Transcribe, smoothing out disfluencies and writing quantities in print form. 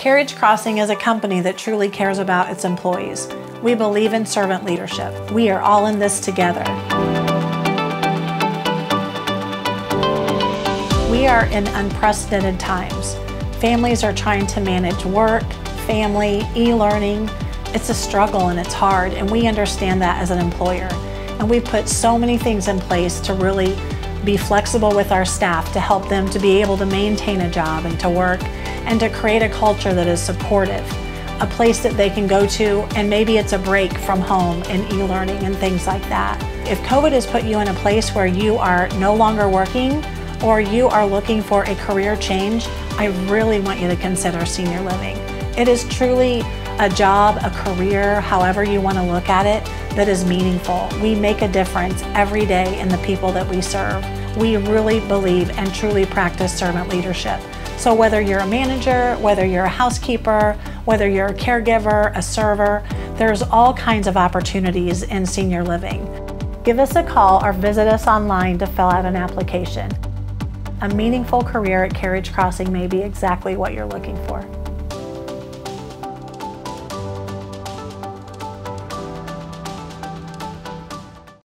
Carriage Crossing is a company that truly cares about its employees. We believe in servant leadership. We are all in this together. We are in unprecedented times. Families are trying to manage work, family, e-learning. It's a struggle and it's hard, and we understand that as an employer. And we've put so many things in place to really be flexible with our staff to help them to be able to maintain a job and to work and to create a culture that is supportive, a place that they can go to, and maybe it's a break from home and e-learning and things like that. If COVID has put you in a place where you are no longer working or you are looking for a career change, I really want you to consider senior living. It is truly a job, a career, however you want to look at it, that is meaningful. We make a difference every day in the people that we serve. We really believe and truly practice servant leadership. So whether you're a manager, whether you're a housekeeper, whether you're a caregiver, a server, there's all kinds of opportunities in senior living. Give us a call or visit us online to fill out an application. A meaningful career at Carriage Crossing may be exactly what you're looking for.